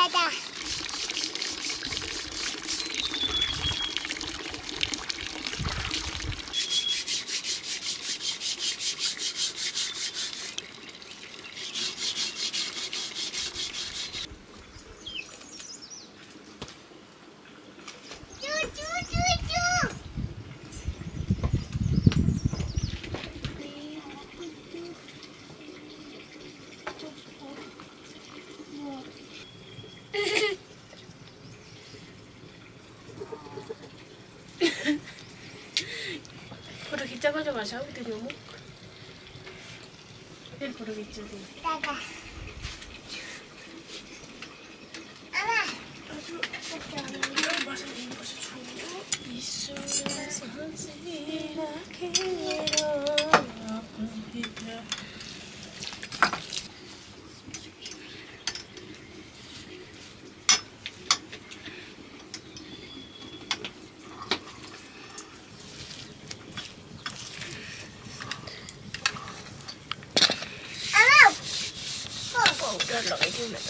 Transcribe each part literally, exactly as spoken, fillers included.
दादा फोटो खिच्छ कस्तो गर्छ हौ त्यो मुख फेरि फोटो खिच्छ त्यो दादा आमा डर लगाइदिउँ न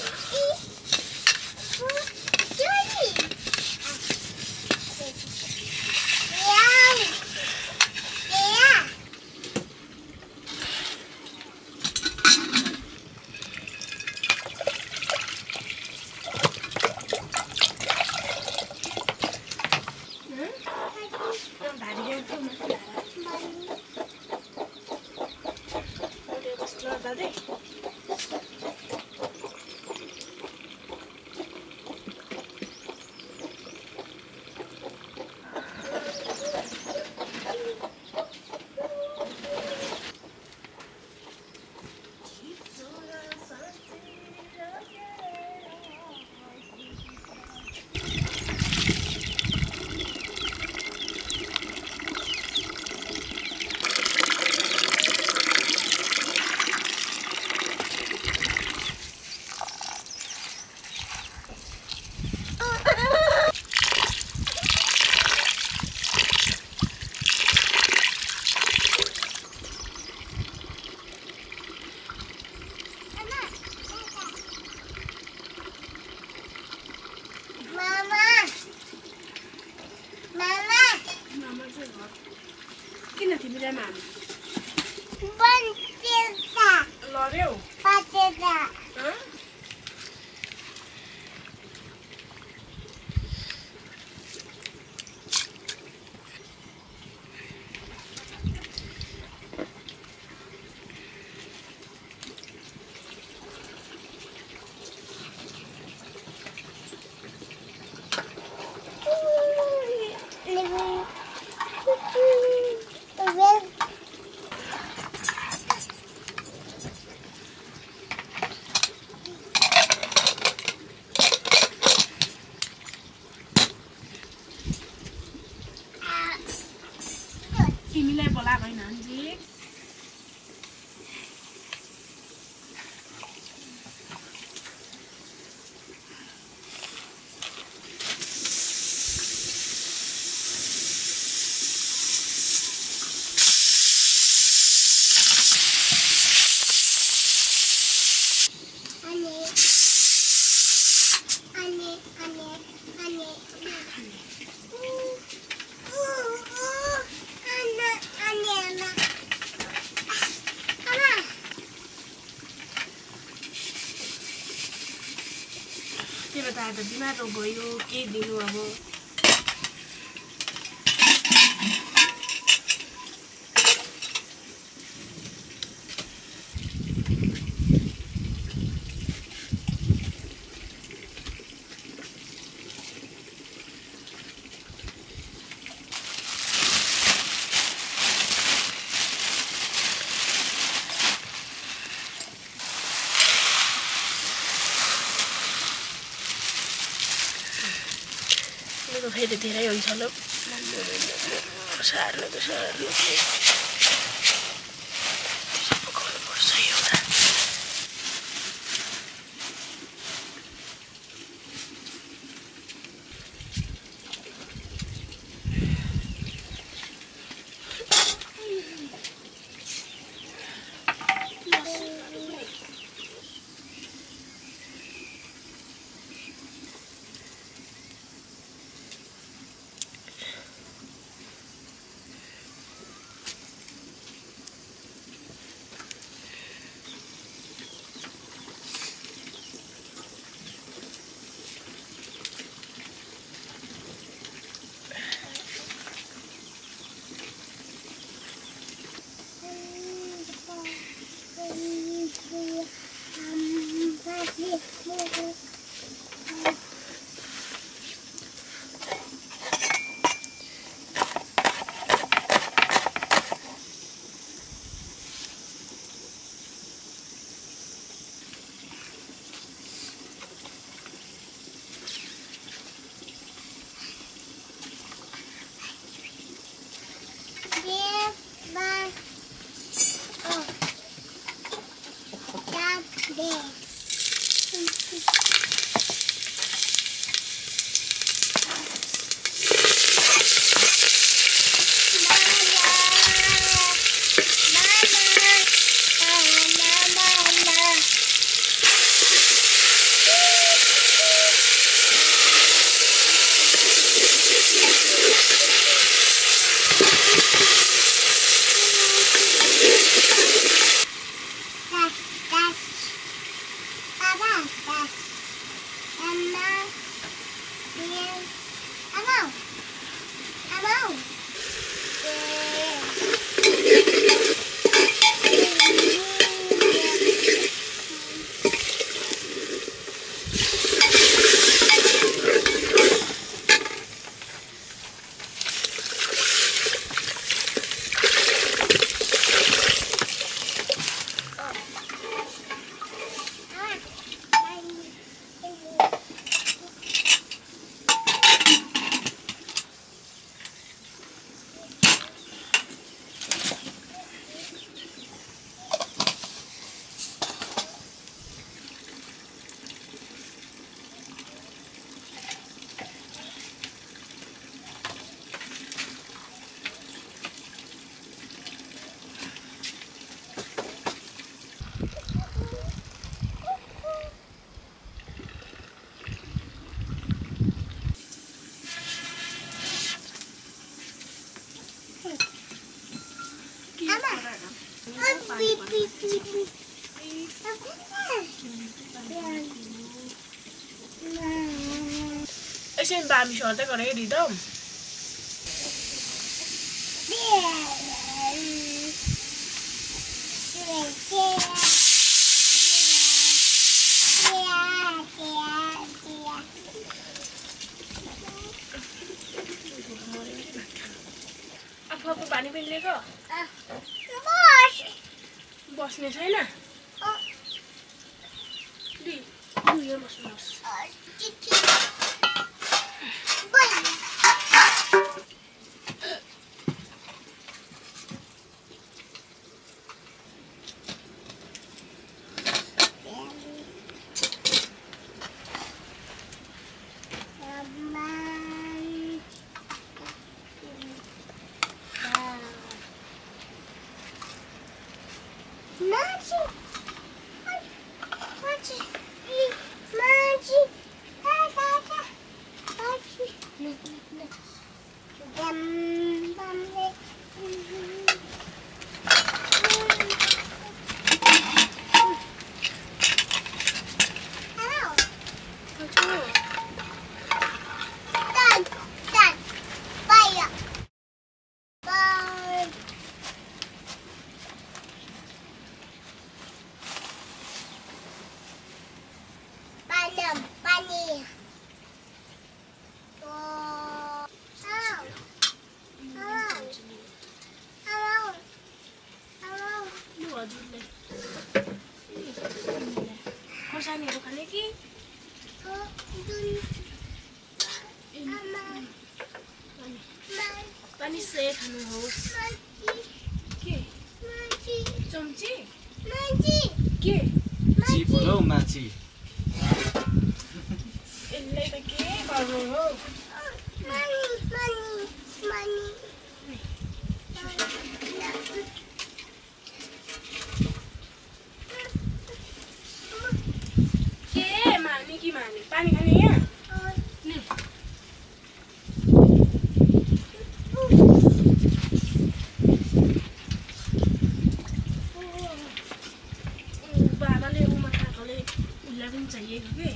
किन तिमीलाई माम बन्चेदा लड्यौ पाचेदा तिमीलाई बोलाएको होइन अन्जी तेरो त आज बिमार भयो के दिनु अब फेरि धेरै हुन्छ ल सार्नु त सार्नु पकाउनुपर्छ एउटा यसै बामी सर्दै गरे रिदम आफू पानी पनि लिएको बस्ने छैन यो बस्नुहोस् खोर्सानीहरू खाने कि पानी से खानुहोस् के चम्ची के ची बोलो माची यसलाई त के गर्नु हो के माने कि माने पानी खाने यहाँ बाबाले उमा काकाले उसलाई पनि चाहिएको के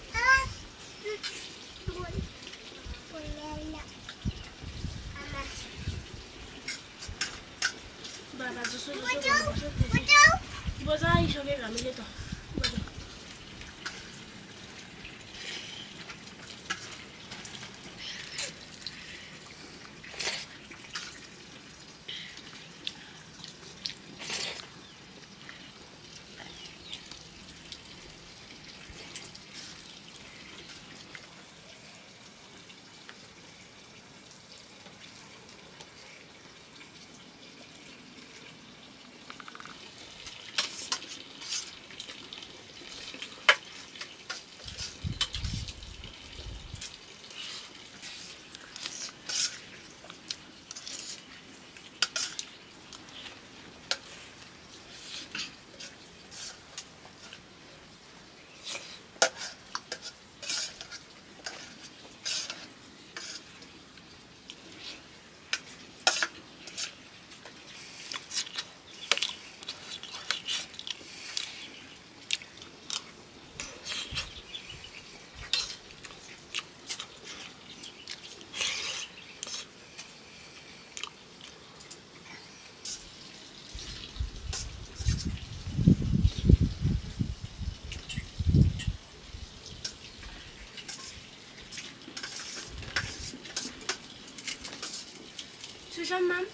बाबा जसो जसो बजाइसकेको हामीले त Susan, Mom?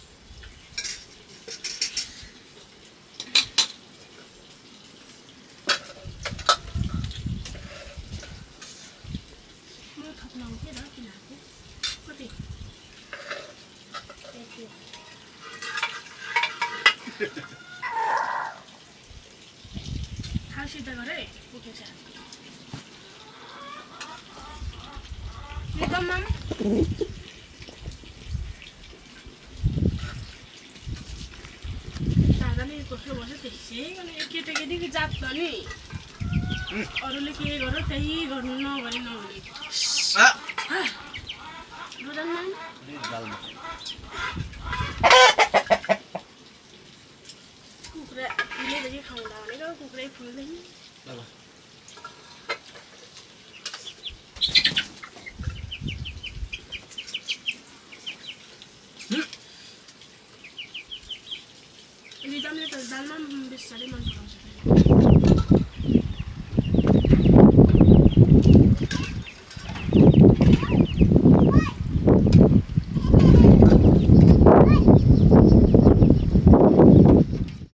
Mua thật lòng cái đó thì nào chứ? Có gì? Đây kìa. How should I go there? Okay, sir. You come, Mom? कसो बस्यो त्यसै गर्ने केटाकेटीको जात त नि अरूले के गर्यो त्यही गर्नु नगरी नहुने कुखुरा फुलेदेखि खाउँदा भनेको कुखुरै फुल्दैन दालमा बेसी साह्रै मन पराउँछ